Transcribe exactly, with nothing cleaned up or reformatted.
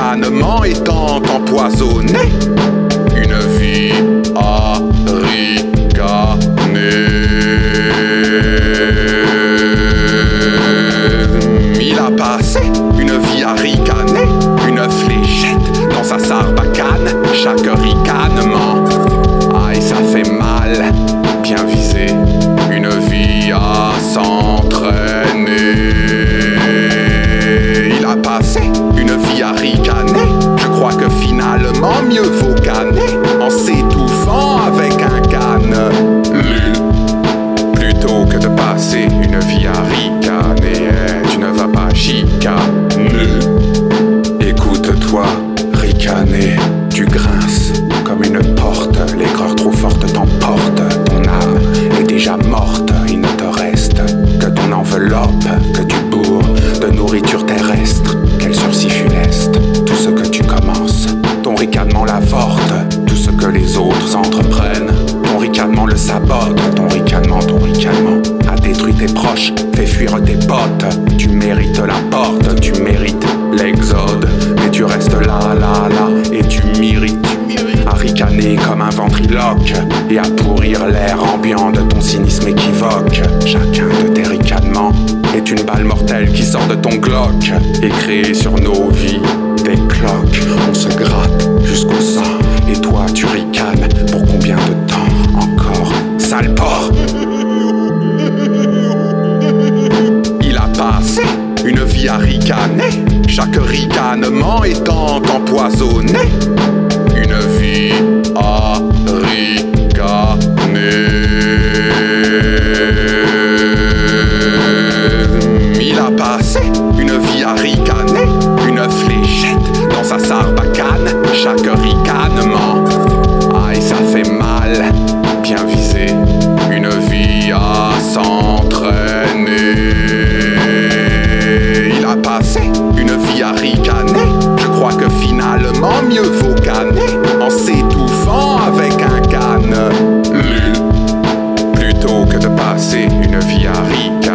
ricanement étant empoisonné. Une vie à ricaner. Il a passé une vie à ricaner, une fléchette dans sa sarbacane, chaque ricanement. Aïe, ça fait mal, bien visé, une vie à s'entraîner. Il a passé une vie à ricaner, je crois que finalement mieux vaut canner en s'étouffant avec un canne lul, plutôt que de passer une vie à ricaner. Tu ne vas pas chicaner. Écoute-toi, ricaner, tu grinces comme une porte, l'aigreur trop forte t'emporte, ton âme est déjà morte, il ne te reste que ton enveloppe, que tu bourres de nourriture terrestre, quel sursis funeste, tout ce que tu commences, ton ricanement l'avorte, tout ce que les autres entreprennent, ton ricanement le sabote, ton ricanement, ton ricanement a détruit tes proches, fait fuir tes potes, tu mérites la porte, tu mérites l'exode, mais tu restes là, là, là, et tu mérites à ricaner comme un ventriloque et à pourrir l'air ambiant de ton cynisme équivoque. Chacun de tes ricanements est une balle mortelle qui sort de ton Glock et crée sur nos vies des cloques. On se gratte jusqu'au sang et toi tu ricanes pour combien de temps encore, sale porc? Il a passé une vie à ricaner, chaque ricanement étant empoisonné. Une vie à ricaner. Il a passé une vie à ricaner, une fléchette dans sa sarbacane, chaque ricanement. Aïe, ça fait mal, bien visé, une vie à s'entraîner. Il a passé une vie à ricaner, je crois que finalement mieux vaut canner en s'étouffant avec un canne lul, plutôt que de passer une vie à ricaner.